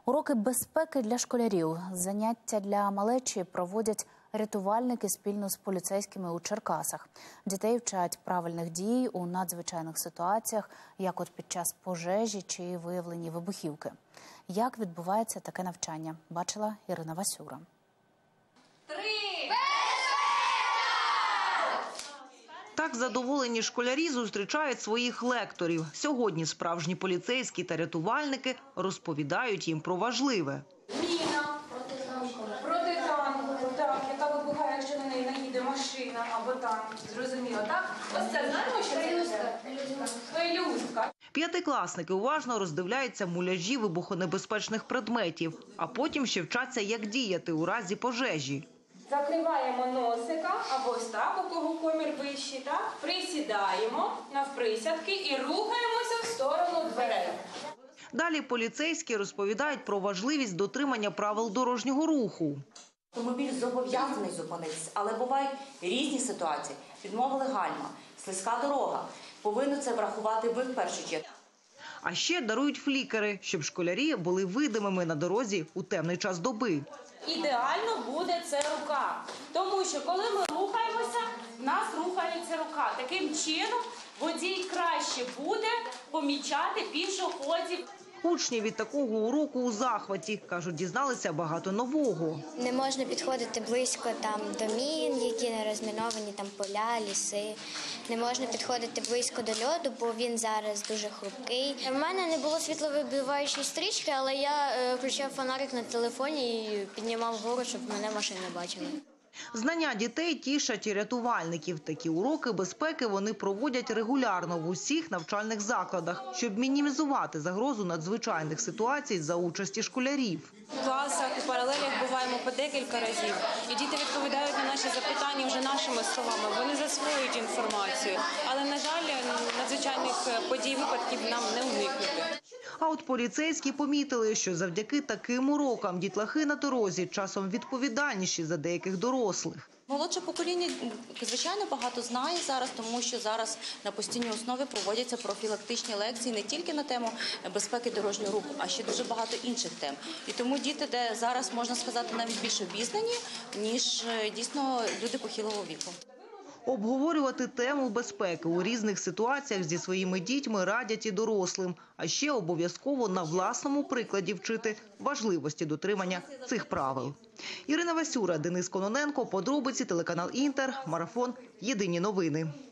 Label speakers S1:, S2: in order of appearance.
S1: Уроки безпеки для школярів. Заняття для малечі проводять рятувальники спільно з поліцейськими у Черкасах. Дітей вчать правильних дій у надзвичайних ситуаціях, як от під час пожежі чи виявлені вибухівки. Як відбувається таке навчання, бачила Ірина Васюра.
S2: Так задоволені школярі зустрічають своїх лекторів. Сьогодні справжні поліцейські та рятувальники розповідають їм про важливе.
S3: Міна протитанкова, так, яка вибухає, якщо на неї наїде машина або танк. Зрозуміло, так? Ось це знаємо, що це? Пелюстка.
S2: П'ятикласники уважно роздивляються муляжі вибухонебезпечних предметів, а потім ще вчаться, як діяти у разі пожежі.
S3: Закриваємо носика, або ось так, у кого комір вищий, так? Присідаємо навприсядки і рухаємося в сторону дверей.
S2: Далі поліцейські розповідають про важливість дотримання правил дорожнього руху.
S4: Автомобіль зобов'язаний зупинитися, але бувають різні ситуації. Відмовили гальма, слизька дорога. Повинні це врахувати ви в першу чергу.
S2: А ще дарують флікери, щоб школярі були видимими на дорозі у темний час доби.
S3: Ідеально буде це рука, тому що коли ми рухаємося, в нас рухається рука. Таким чином водій краще буде помічати пішоходів.
S2: Учні від такого уроку у захваті. Кажуть, дізналися багато нового.
S5: Не можна підходити близько до мін, які не розміновані, поля, ліси. Не можна підходити близько до льоду, бо він зараз дуже хрупкий. У мене не було світловибиваючої стрічки, але я включав фонарик на телефоні і піднімав вгору, щоб мене машини не бачили.
S2: Знання дітей тішать і рятувальників. Такі уроки безпеки вони проводять регулярно в усіх навчальних закладах, щоб мінімізувати загрозу надзвичайних ситуацій за участі школярів.
S3: В класах у паралелях буваємо по декілька разів, і діти відповідають на наші запитання вже нашими словами. Вони засвоюють інформацію, але, на жаль, надзвичайних подій, випадків нам не уникнути.
S2: А от поліцейські помітили, що завдяки таким урокам дітлахи на дорозі часом відповідальніші за деяких дорослих.
S4: Молодше покоління, звичайно, багато знає зараз, тому що зараз на постійній основі проводяться профілактичні лекції не тільки на тему безпеки дорожнього руху, а ще дуже багато інших тем. І тому діти, де зараз, можна сказати, навіть більш обізнані, ніж дійсно люди похилого віку.
S2: Обговорювати тему безпеки у різних ситуаціях зі своїми дітьми радять і дорослим. А ще обов'язково на власному прикладі вчити важливості дотримання цих правил. Ірина Васюра, Денис Кононенко, подробиці, телеканал «Інтер», марафон «Єдині новини».